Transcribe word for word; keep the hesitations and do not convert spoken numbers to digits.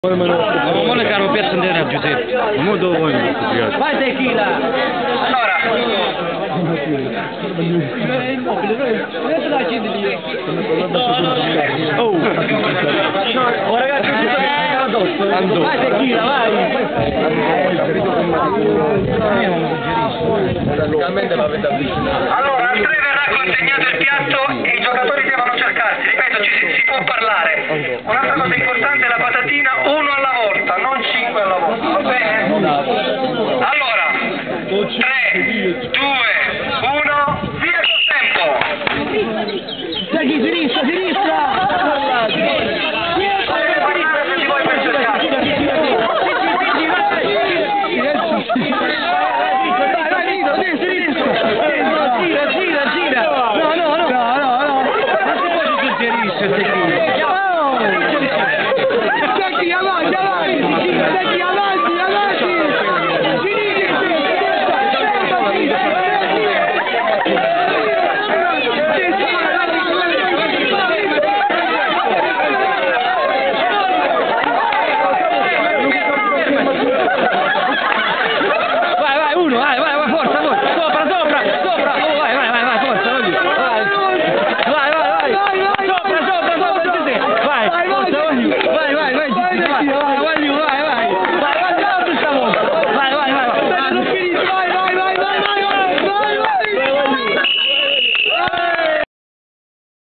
Ma vuole caro per andare a Giuseppe. Ma dove vuoi? Vai tequila. Allora. Oh. Oh ragazzi, addosso. Vai tequila, vai. Allora, a tre verrà consegnato il piatto e i giocatori devono cercarsi. Ripeto, ci si, si può parlare. Un'altra cosa importante è la patatina, uno alla volta, non cinque alla volta, va bene? Allora, tre, due, uno, via col tempo! Segui, sinistra, sinistra! Avanti, avanti, avanti,